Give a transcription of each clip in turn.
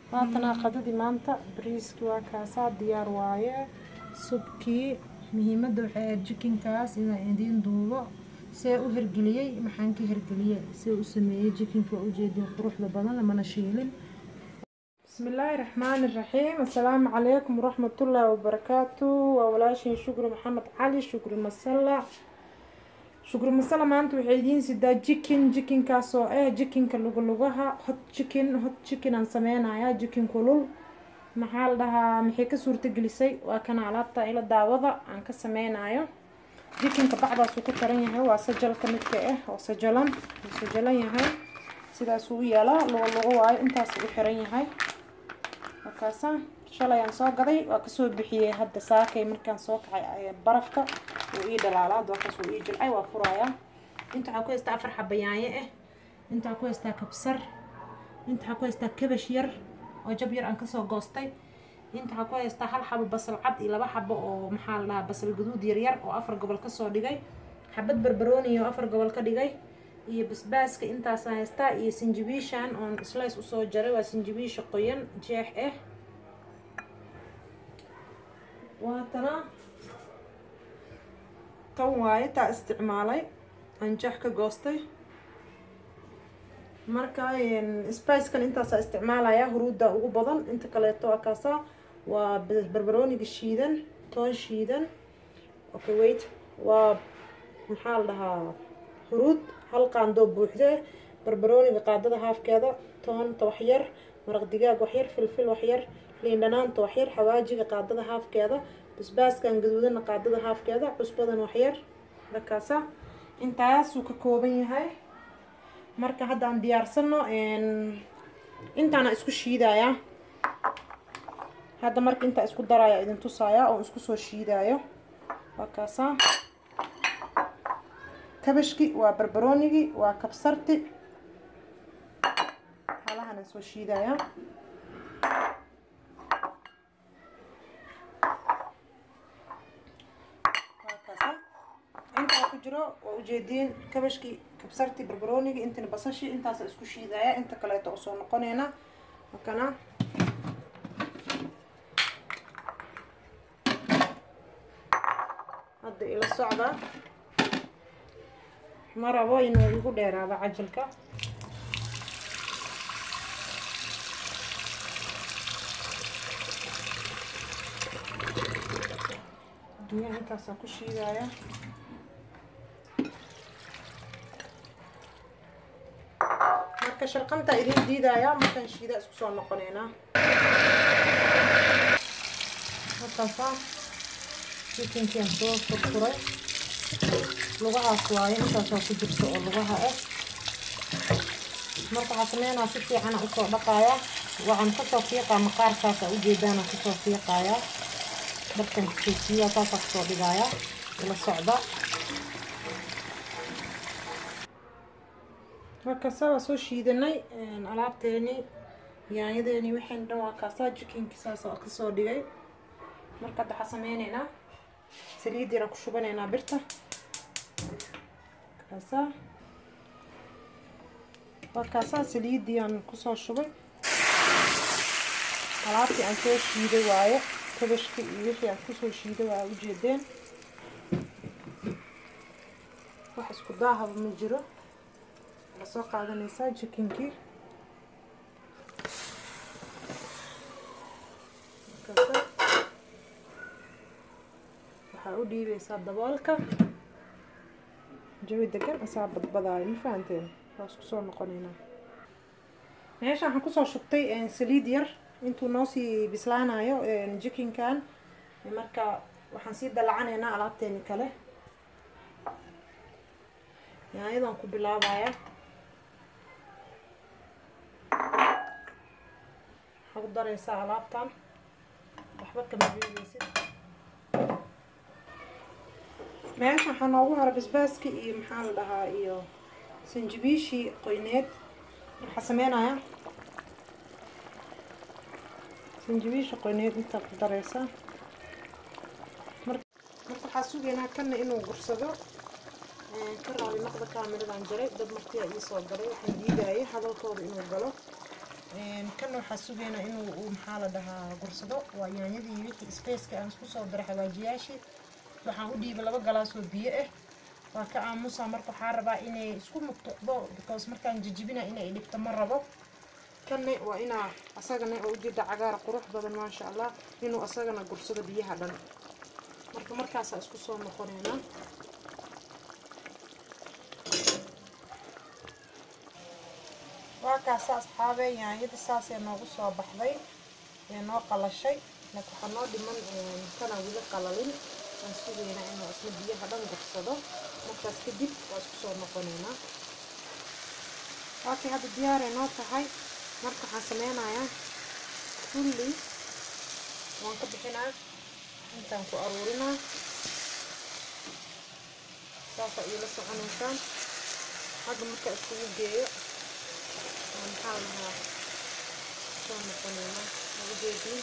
maantana qadadii maanta bariiski waa kaasaa diyaar waaye subkii muhiimadda waxay ahayd jikinkaas inaan idiin duubo see u hirgeliyey maxaan ka hirgeliyey see u sameeyey jikinka waa ujeedin quruxda badan mana shiilin bismillaahi raxmaani raxiim assalaamu calaykum waraxmatullaahi wabarakaatu waa walaashin shukri maxamed cali shukri masala maanta waxay idiin sidaa jikinkaas oo jikinka lugaha hot chicken aan sameynayaa jikin kulul maxaa la dhahaa maxay ka suurtagelisay waa kana alaabta ila daawada aan ka sameynayo jikinka bacdaas uu ku taran yahay waa sajalka midka oo sajalan yahay sidaas uu yaalaa lugo waayo intaas uu xiran yahay markaasa shalay aan soo gaday waa kasoo bixiyay hadda saakay markaan soo kacay barafka uu ii dhalaalaa doorkaas uu ii jilcay waa furayaa inta waxaa ku haystaa 4 xabba yaanyo inta waxaa ku haystaa kabsar inta waxaa ku haystaa kabash yar oo jab yar aan kasoo goostay inta waxaa ku haystaa 1 xabbo basal cad iyo 2 xabbo oo maxaa la dhahaa basal gaduud yar oo 4 gobol kasoo dhigay xabad barbarooni oo 4 gobol ka dhigay iyo basbaaska intaas aan haystaa iyo sinjibiishan oo slice usoo jaray waa sinjibiisha qoyan jeex waatana tan waaye taa isticmaalay aan jeex ka goostay marka spice-kan intaas isticmaalaya huruudda ugu badan inta kaleeto akaasa waa barbarooniga shiidan toon shiidan okay wait waa maxaa la dhahaa huruud hal qaando buuxda barbarooniga qaadada haafkeeda toonta wax yar maraq digaag wax yar filfil wax yar liin dhanaanta wax yar xawaajiga qaadada haafkeeda basbaaskan gaduudana qaadada haafkeeda cusbadan wax yar markaasa intaas uu ka kooban yahay marka hadda aan diyaarsano intaana isku shiidaya hadda marka inta isku daraya idin tusaya oo isku soo shiidayo markaasa kabashki waa barbaroonigi waa kabsarti halahana soo shiidaya inta ku jiro waa ujeedin kabashki kabsarti barbaroonigi intana basashi intaas isku shiidaya inta kale oo soo noqonayna markana hadda ila socda marabo inuu igu dheeraado cajalka dunya intaas ku shiidaya marka sharqanta idin diidaya markaan shiida isku soo noqonayna markaasa chicken soo furfuray lugahaas waaye intaas ku jirto oo lugaha marka waxaan sameynaa si fiican u soo dhaqaaya waxaan ka soo fiiqaa maqaarkaas u jeedaan ku soo fiiqaaya markaan kiisiya taas soo dhigaya ila socda marka soo shiidanay alaabteeni yaanyadeeni waxaan dhan waa kaasa jikinka saas oo ka soo dhigay marka waxa sameynayna saliid yar ku shubanayna birta kaasa saliidii aan ku soo shubay alaabtii aan soo shiiday waaye kabashki iyo wixii aan ku soo shiiday waa u jeedeen wax isku daahaba ma jiro la soo qaadanaysaa jikinkii waxaa u dhiibaysaa daboolka jawi degan asaa badbadaayo ma fahanteen waa isku soo noqonaynaa meesha waxaan kusoo shubtay saliid yar intuu noo sii bislaanayo jikinkan marka waxaan sii dalacanaynaa alaabteeni kale yaanyadan ku bilaabaya waxaa ku daraysaa alaabtan waxba kama biigaysid meesha waxaa noogu hara basbaaski iyo maxaa la dhahaa iyo sinjibiishii qoyneed waxaa sameynaya sinjibiisha qoyneed intaa ku daraysaa marka waxaa sugaynaa kana inuu gursado ka raali noqda kaamiradan jaray dad markii ay soo galay waxaan diidayay hadalkooda inuu galo كان waxaa sugeena inuu maxaa la dhahaa gursado waa yaanyadii wixii space-ka aan isku soo diray xawaajiyaashii waxaan u dhiibay 2 galaas oo biyo ah waa ka aamusa marka waxaan rabaa inay isku muqdo because markaan jijibina inay dhibto ma rabo kanne waa ina asagana oo jida cagaar qurux badan ma sha Allah inuu asagana gursado biyaha dhan markaas isku soo noqonayna waa kaas asxaabay yaanyada saas ee noogu soo baxday ee noo qalashay waxa noo dhiman kana wada qalalin aan sugeena inuu asla biyaha dhan gursado markaas kadib waa isku soo noqonayna waxa hadda diyaar ah noo tahay marka waxaan sameynayaa kulli waan ka bixinaa intaan ku aruurinaa saas ay la soconaysaan hadda marka isku geeyo maxaa lahaa soo noqonayna ugu jeedin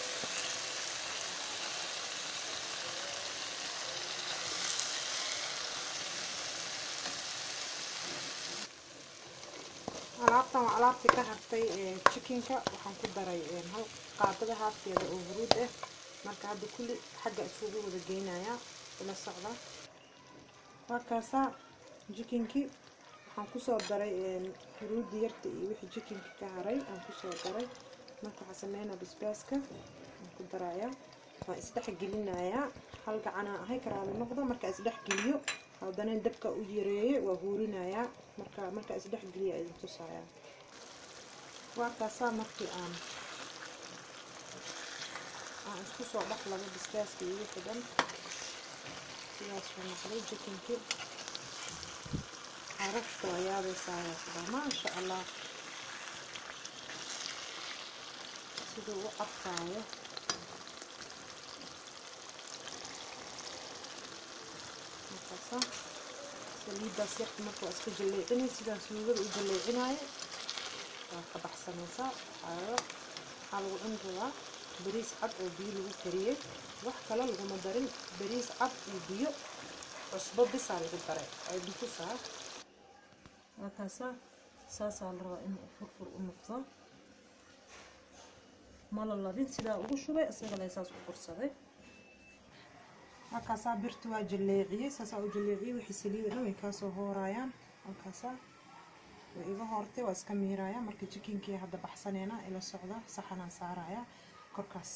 alaabtan waa alaabtii ka hartay chickenka waxaan ku daray hal qaadada haafteeda oo huruud ah marka hadda kulli xagga isugu wada geynaya ila socda waa kaasa chickenki waxaan ku soo daray huruud yarta iyo wixii chickenka ka haray aan ku soo daray marka waxaan sameeynaa basbaaska aan ku daraya waan isdhex gelinayaa hal gacan ahay karaali noqdo marka isdhex geliyo haddana dabka u yareeyo waa huurinayaa marka isdhex geliyo ay tusayaan waa kaasa markii aan isku soo dhaxlabo basbaaska iyo wixii dhan sidaas oo noqday chickenki عرفت يا بيسايا ما شاء الله سيدو قطعيه مقصه سليده سيخ marka isku jaleecinay sidaas suugada u jaleecinay ka baxsanaysa xalwo cuntada bariis cad oo biyo lagu kariyay wax kale lagu darin bariis cad iyo biyo cusbo bis lagu daray ay bisaa وكاسا ساسا لرا إنه فرفر ونقطة مال الله بين سدا وشوي أصيغ لا يساس وقرصة وكاسا برتوا جليعي ساسا وجليعي وحسلي له وكاسا هو رايان وكاسا وإذا هرتي واسكمي رايا مركي تشيكين كي هذا بحسنينا إلى السعودة صحنا سارايا كركاس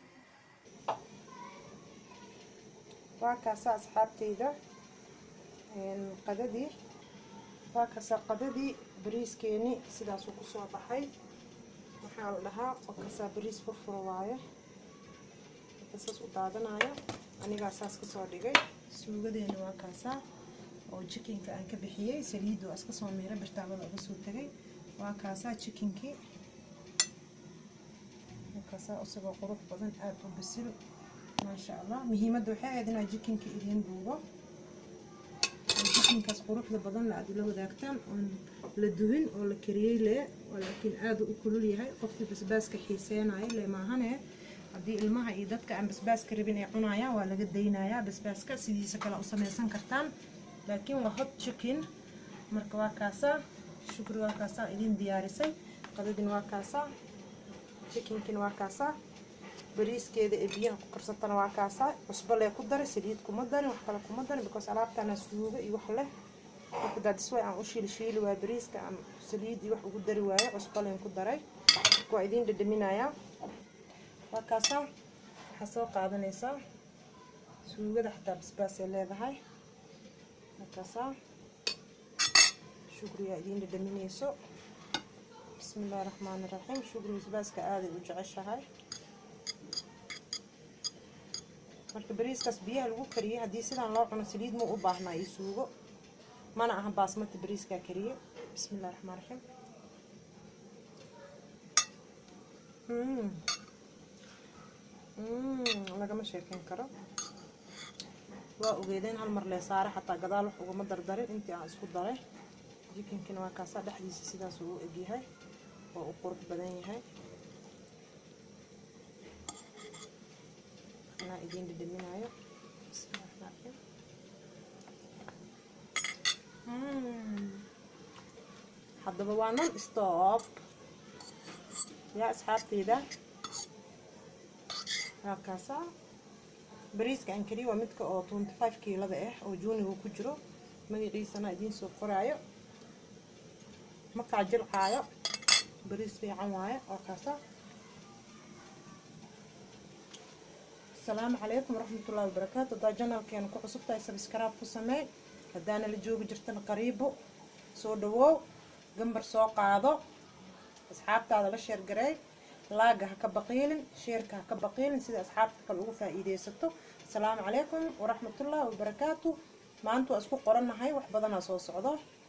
وكاسا أصحابتي ذا القددي وكاسا قددي بريس كيني سيداس ku soo baxay waxa la dhahaa وكاسا بريس furfur waaye kaasas u daadanaya aniga asaas ka soo dhigay suugadeena waa kaasa oo chickenka aan ka bixiyay saliid oo iska soo meeray bartaabada uga soo tagay waa kaasa chickenki kaasa asagoo qurux badan aad u bisil ma sha Allah muhiimadu waxay ahayd in chickenka idin duubo chickenkaas quruxda badan la adila wadaagtaan oo la duwin oo la kariyay lee laakiin aad u kulul yahay qofkii basbaaska xiiseenaya lee maahane hadii ilmaha iyo dadka aan basbaaska rabin ay cunayaan waa laga daynayaa basbaaska sidiisa kala u sameeysan kartaan laakiin waa hot chicken marka waa kaasa shukri waa kaasa idin diyaarisay qadadin waa kaasa chickenkin waa kaasa bariiskeeda ee biyaha ku karsatana waa kaasa cusbo lee ku daray saliid kuma darin wax kale kuma darin because alaabtana suuga iyo wax leh marka dadis way aan u shiili waa bariiska aan saliid iyo wax ugu dari waayo cusbo leen ku daray waa idin dhadhaminaya waa kaasa waxa soo qaadanaysa suugada xataa basbaas ay leedahay waa kaasa shukriya idin dhadhaminayso bismillaahir rahmaanir rahiim shukri basbaaska aad ay u jeceshahay marka bariiskaas biyaha lagu kariyay hadii sidaan loo cuno saliid ma u baahnaa iyo suugo mana aha baasmati bariiska kariye bismillaahir rahmaanir rahiim lagama sheekeyn karo waa ogeedeen hal mar lee saare xataa gadaal wax ugama dardarin intii aan isku daray chickenkina waa kaasa dhexdiisa sidaas uu u egyahay oo u qurux badan yahay أنا إيدين بدمينايو بسم الله الرحمن الرحيم حضر بوانا ستوب يا أصحابتي ده هكذا بريس كان كري ومدك أو 25 كيلو ده أو جوني هو كجرو مجلس أنا دين سوق قراية مقعجل قاية بريس في عواية هكذا. السلام عليكم ورحمة الله وبركاته. دا جنال كان كعصبتا سبسكرايب كسمي هدانا اللي جوجي جرتنا قريبو سو دواو جنبر سو قاضو أصحابتا هذا لشير قراي لاقة هكبقيلن شيركا هكبقيلن سيدا أصحابتا كالوغو فائدة ستو. السلام عليكم ورحمة الله وبركاته. ما أنتو أسكو قرنا هاي وحبضنا سو صعدو